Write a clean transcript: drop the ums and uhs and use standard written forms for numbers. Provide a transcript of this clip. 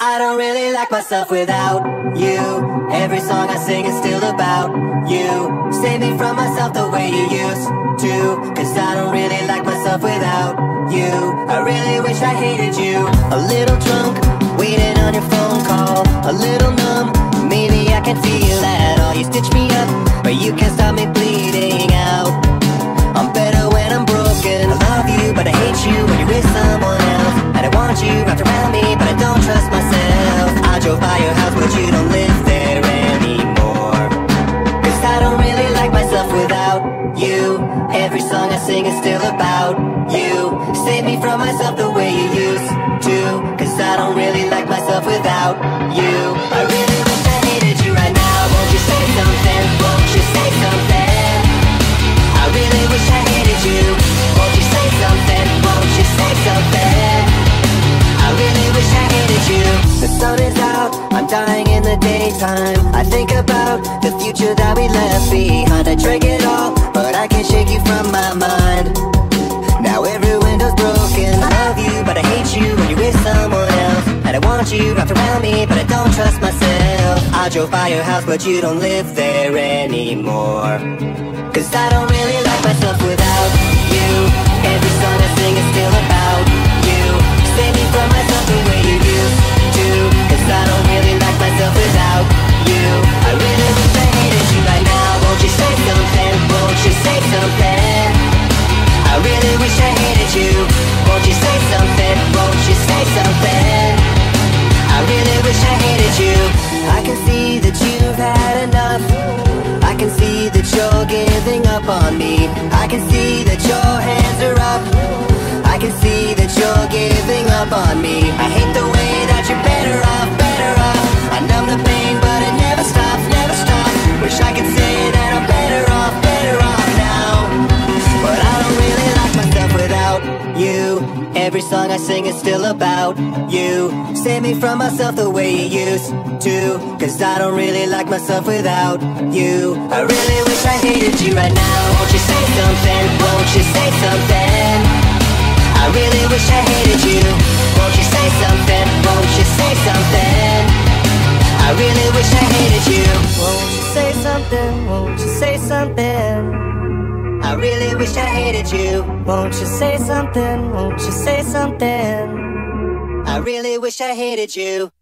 I don't really like myself without you. Every song I sing is still about you. Save me from myself the way you used to, 'cause I don't really like myself without you. I really wish I hated you. A little drunk, waiting on your phone call. A little numb, maybe I can feel that all. You stitch me up, but you can't stop me bleeding out. I'm better when I'm broken. I love you, but I hate you when you're with someone else. And I want you wrapped around me, but I don't trust myself. I drove by your house, but you don't live there anymore. 'Cause I don't really like myself without you. Every song I sing is still about you. Save me from myself the way you used to, 'cause I don't really like myself without you. I really wish I hated you right now. Won't you say something? Won't you say something? I really wish I hated you. Won't you say something? Won't you say something? I really wish I hated you. The sun is out, I'm dying in the daytime. I think about the future that we left behind. I drank it all, but I can't shake you from my mind. Now every window's broken. I love you, but I hate you when you're with someone else. And I want you wrapped around me, but I don't trust myself. I drove by your house, but you don't live there anymore. 'Cause I don't really like myself without you. Every song I sing is still about you. Save me from myself the way you used to, 'cause I don't really like myself without you. I really wish I hated you right now. Won't you say something? Won't you say something? I really wish I hated you. Won't you say something? Won't you say something? I really wish I hated you. I can see that you've had enough. I can see that you're giving up on me. I can see that your hands are up. I can see that you're giving up on me. I hate the way that you're better off, better off. I numb the pain, but it never stops, never stops. Wish I could say that I'm better off now. But I don't really like myself without you. Every song I sing is still about you. Save me from myself the way you used to, 'cause I don't really like myself without you. I really wish I hated you right now. Won't you say something? Won't you say something? I really wish I hated you. Won't you say something? Won't you say something? I really wish I hated you. Won't you say something? Won't you say something? I really wish I hated you. Won't you say something? Won't you say something? I really wish I hated you.